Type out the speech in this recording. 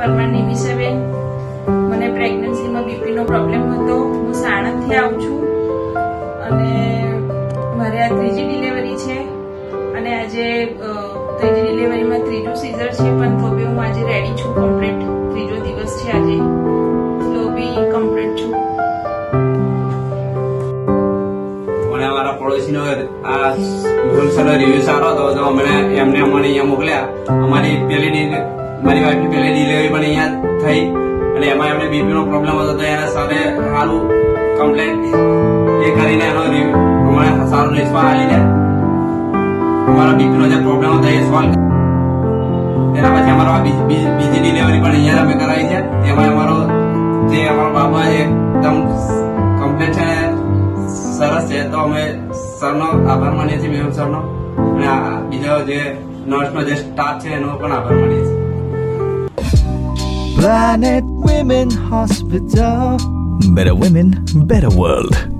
પરમાર નિમિષાબેન, મને પ્રેગ્નન્સીમાં બીપીનો પ્રોબ્લેમ હતો. હું સાણંદથી આવું છું અને મારે આ ત્રીજી ડિલિવરી છે અને આજે ત્રીજી ડિલિવરીમાં ત્રીજું સીઝર છે, પણ તો બી હું આજે રેડી છું. કમ્પ્લીટ ત્રીજો દિવસ છે આજે, તો બી કમ્પ્લીટ છું. મને અમારા પડોશીનો આ હોલસેલ રિવ્યુ સારો હતો તો અમને એમને અહીંયા મોકલ્યા. મારી વાઈફની પહેલી ડિલિવરી પણ અહીંયા થઈ અને એમાં એમને બીપીનો પ્રોબ્લેમ હતો તો એના સાથે સારું કમ્પ્લેન એ કરીને એનો અમને સારો રિસ્પોન્સ આવીને અમારા બીપીનો જે પ્રોબ્લેમ હતો એ સોલ્વ. એના પછી અમારો બીજી ડિલિવરી પણ અહીંયા અમે કરાવી છે. તેમાં અમારો બાબા એકદમ કમ્પ્લેટ છે, સરસ છે. તો અમે સરનો આભાર માનીએ છીએ, મેમ સરનો, અને બીજો જે નર્સનો જે સ્ટાફ છે એનો પણ આભાર માનીએ છીએ. Planet Women Hospital. Better women, better world.